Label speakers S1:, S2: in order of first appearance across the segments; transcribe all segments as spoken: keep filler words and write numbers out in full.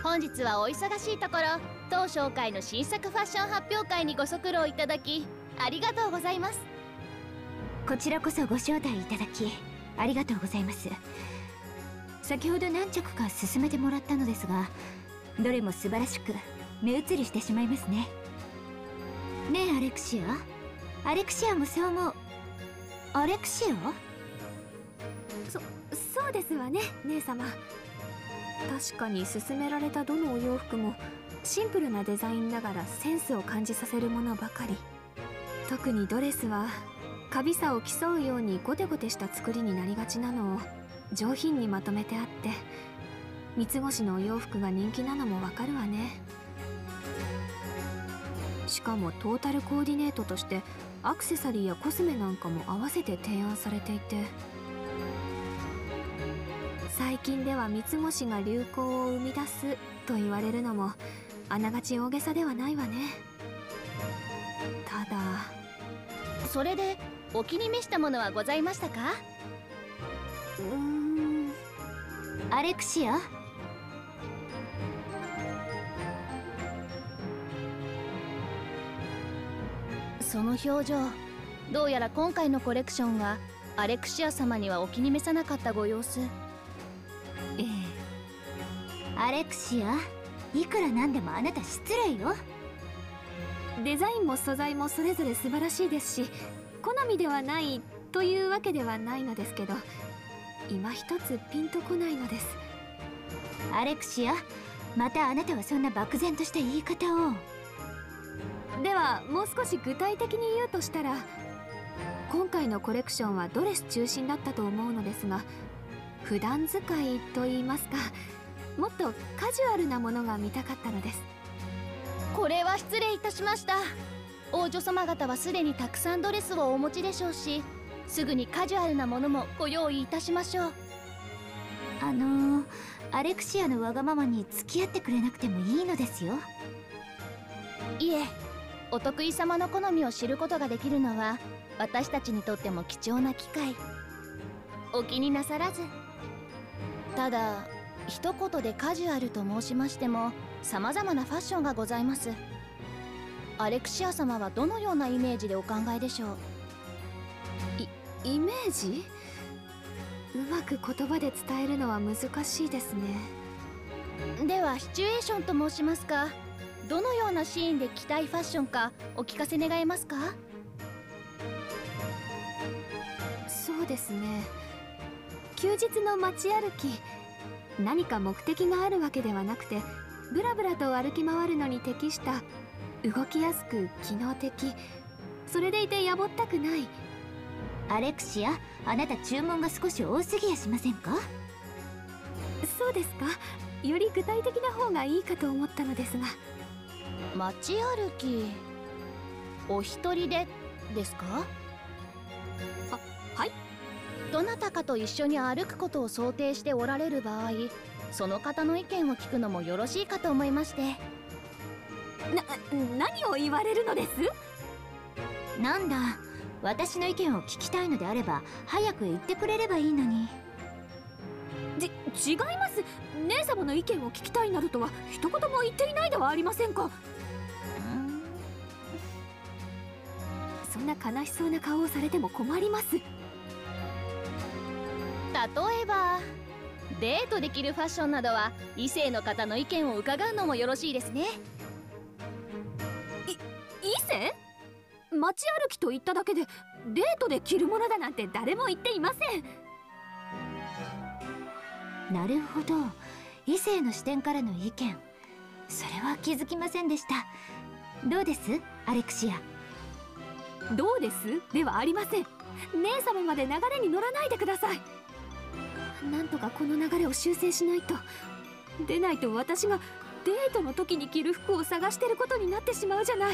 S1: 本日はお忙しいところ当商会の新作ファッション発表会にご足労いただきありがとうございます。
S2: こちらこそご招待いただきありがとうございます。先ほど何着か進めてもらったのですが、どれも素晴らしく目移りしてしまいますね。ねえアレクシア、アレクシアもそう思う。アレクシア？
S3: そ、そうですわね姉様。確かに勧められたどのお洋服もシンプルなデザインながらセンスを感じさせるものばかり。特にドレスはカビさを競うようにゴテゴテした作りになりがちなのを上品にまとめてあって、三つ星のお洋服が人気なのもわかるわね。しかもトータルコーディネートとしてアクセサリーやコスメなんかも合わせて提案されていて、最近では三つ星が流行を生み出すと言われるのもあながち大げさではないわね。ただ
S1: それでお気に召したものはございましたか？
S3: うーん
S2: アレクシア、
S1: その表情、どうやら今回のコレクションはアレクシア様にはお気に召さなかったご様子。
S2: ええ、アレクシア、いくらなんでもあなた失礼よ。
S3: デザインも素材もそれぞれ素晴らしいですし、好みではないというわけではないのですけど、今一つピンとこないのです。
S2: アレクシア、またあなたはそんな漠然とした言い方を。
S3: ではもう少し具体的に言うとしたら、今回のコレクションはドレス中心だったと思うのですが、普段使いと言いますか、もっとカジュアルなものが見たかったのです。
S1: これは失礼いたしました。王女様方はすでにたくさんドレスをお持ちでしょうし、すぐにカジュアルなものもご用意いたしましょう。
S2: あのー、アレクシアのわがままに付き合ってくれなくてもいいのですよ。
S1: いえ、お得意様の好みを知ることができるのは私たちにとっても貴重な機会。お気になさらず。ただ一言でカジュアルと申しましても様々なファッションがございます。アレクシア様はどのようなイメージでお考えでしょう？
S3: イメージ？うまく言葉で伝えるのは難しいですね。
S1: ではシチュエーションと申しますか、どのようなシーンで着たいファッションかお聞かせ願えますか？
S3: そうですね、休日の街歩き、何か目的があるわけではなくてブラブラと歩き回るのに適した、動きやすく機能的、それでいてやぼったくない。
S2: アレクシア、あなた注文が少し多すぎやしませんか？
S3: そうですか、より具体的な方がいいかと思ったのですが。
S1: 街歩き、お一人でですか？
S3: あ、はい。
S1: どなたかと一緒に歩くことを想定しておられる場合、その方の意見を聞くのもよろしいかと思いまして。
S3: な、何を言われるのです？
S2: なんだ、私の意見を聞きたいのであれば早く言ってくれればいいのに。
S3: じ、違います。姉様の意見を聞きたいなどとは一言も言っていないではありませんか。そんな悲しそうな顔をされても困ります。例
S1: えばデートできるファッションなどは異性の方の意見を伺うのもよろしいですね。
S3: い、異性？街歩きと言っただけでデートで着るものだなんて誰も言っていません。
S2: なるほど、異性の視点からの意見、それは気づきませんでした。どうですアレクシア？
S3: どうですではありません。姉様まで流れに乗らないでください。なんとかこの流れを修正しないと。でないと私がデートの時に着る服を探してることになってしまうじゃない。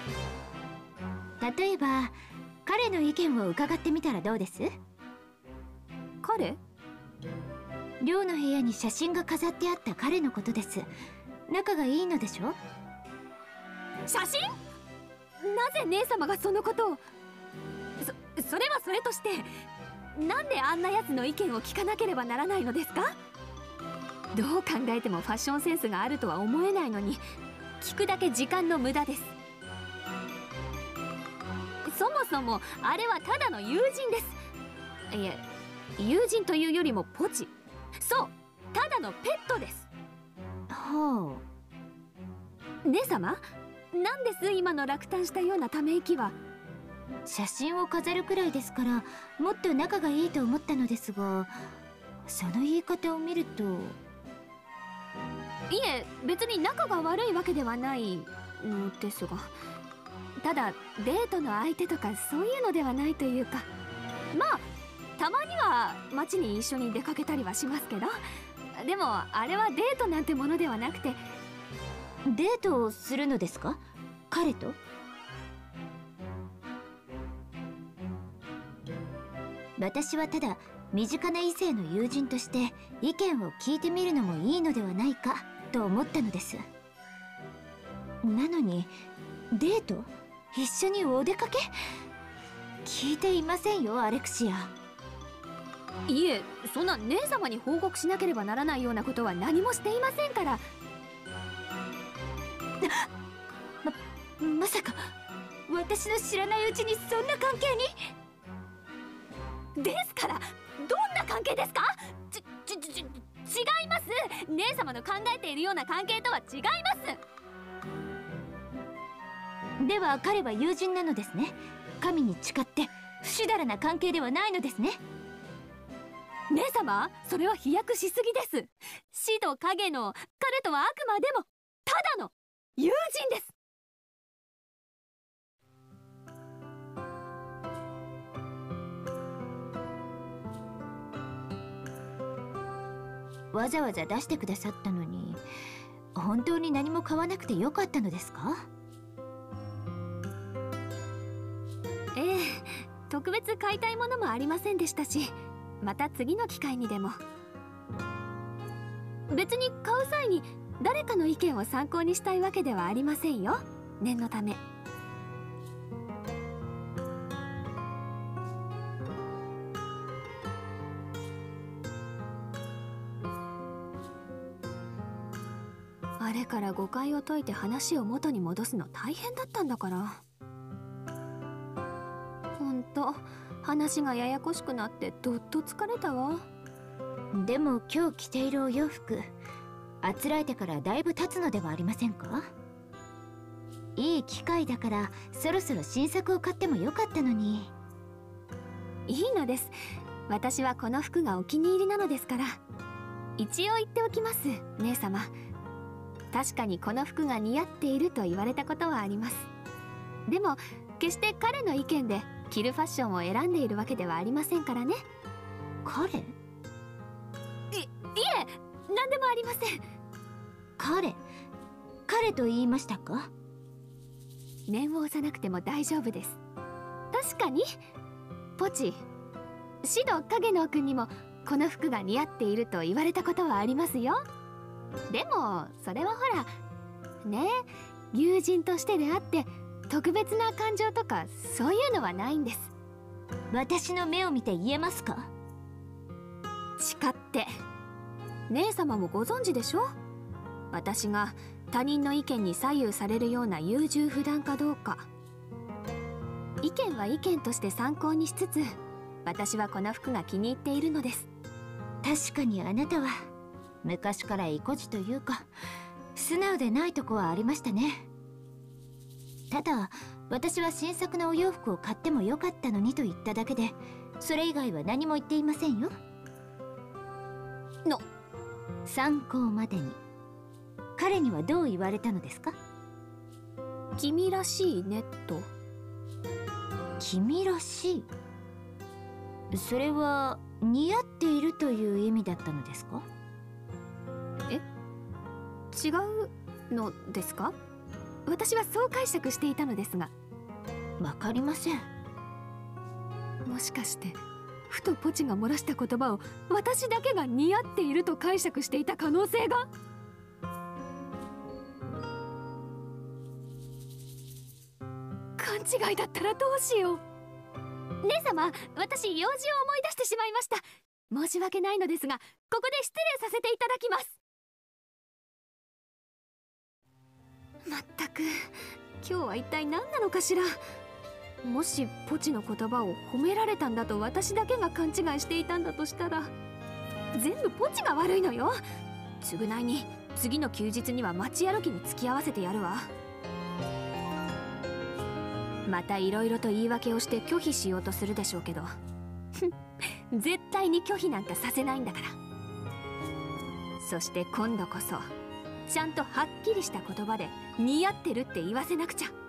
S2: 例えば彼の意見を伺ってみたらどうです？
S3: 彼？
S2: 寮の部屋に写真が飾ってあった彼のことです。仲がいいのでしょ？
S3: 写真？なぜ姉様がそのことを？そ、それはそれとして、なんであんなやつの意見を聞かなければならないのですか？ どう考えてもファッションセンスがあるとは思えないのに、聞くだけ時間の無駄です。そもそもあれはただの友人です。いえ、友人というよりもポチ、そう、ただのペットです。
S2: は
S3: あ、姉様、何です今の落胆したようなため息は。
S2: 写真を飾るくらいですから、もっと仲がいいと思ったのですが、その言い方を見ると。
S3: いえ、別に仲が悪いわけではないのですが、ただデートの相手とかそういうのではないというか、まあたまには街に一緒に出かけたりはしますけど、でもあれはデートなんてものではなくて。
S2: デートをするのですか、彼と？私はただ身近な異性の友人として意見を聞いてみるのもいいのではないかと思ったのです。なのにデート？一緒にお出かけ？聞いていませんよ、アレクシア。
S3: いえ、そんな姉様に報告しなければならないようなことは何もしていませんから。
S2: ま、まさか私の知らないうちにそんな関係に？
S3: ですから、どんな関係ですか？ち、ち、ち、ち、違います。姉様の考えているような関係とは違います。
S2: では彼は友人なのですね。神に誓って不死だらな関係ではないのですね。
S3: 姉様、それは飛躍しすぎです。死と影の彼とはあくまでもただの友人です。
S2: わざわざ出してくださったのに、本当に何も買わなくてよかったのですか？
S3: ええ、特別買いたいものもありませんでしたし、また次の機会にでも。別に買う際に誰かの意見を参考にしたいわけではありませんよ、念のため。あれから誤解を解いて話を元に戻すの大変だったんだから。ほんと話がややこしくなってどっと疲れたわ。
S2: でも今日着ているお洋服、あつらえてからだいぶ経つのではありませんか？いい機会だからそろそろ新作を買ってもよかったのに。
S3: いいのです。私はこの服がお気に入りなのですから。一応言っておきます、姉様。確かにこの服が似合っていると言われたことはあります。でも決して彼の意見で着るファッションを選んでいるわけではありませんからね。
S2: 彼？い、
S3: いえ、何でもありません。
S2: 彼？彼と言いましたか？
S3: 念を押さなくても大丈夫です。確かにポチ、シド影野くんにもこの服が似合っていると言われたことはありますよ。でもそれはほらね、友人としてであって特別な感情とかそういうのはないんです。
S2: 私の目を見て言えますか？
S3: 誓って。姉様もご存知でしょ、私が他人の意見に左右されるような優柔不断かどうか。意見は意見として参考にしつつ、私はこの服が気に入っているのです。
S2: 確かにあなたは昔から意固地というか素直でないとこはありましたね。ただ私は新作のお洋服を買ってもよかったのにと言っただけで、それ以外は何も言っていませんよ。
S3: の
S2: 参考までに彼にはどう言われたのですか？
S3: 君らしいねと。
S2: 君らしい？それは似合っているという意味だったのですか？
S3: え、違うのですか？私はそう解釈していたのですが。
S2: わかりません。
S3: もしかしてふとポチが漏らした言葉を私だけが似合っていると解釈していた可能性が。勘違いだったらどうしよう。姉様、私用事を思い出してしまいました。申し訳ないのですが、ここで失礼させていただきます。 まったく今日は一体何なのかしら。もしポチの言葉を褒められたんだと私だけが勘違いしていたんだとしたら、全部ポチが悪いのよ。償いに次の休日には街歩きに付き合わせてやるわ。またいろいろと言い訳をして拒否しようとするでしょうけど絶対に拒否なんかさせないんだから。そして今度こそちゃんとはっきりした言葉で似合ってるって言わせなくちゃ。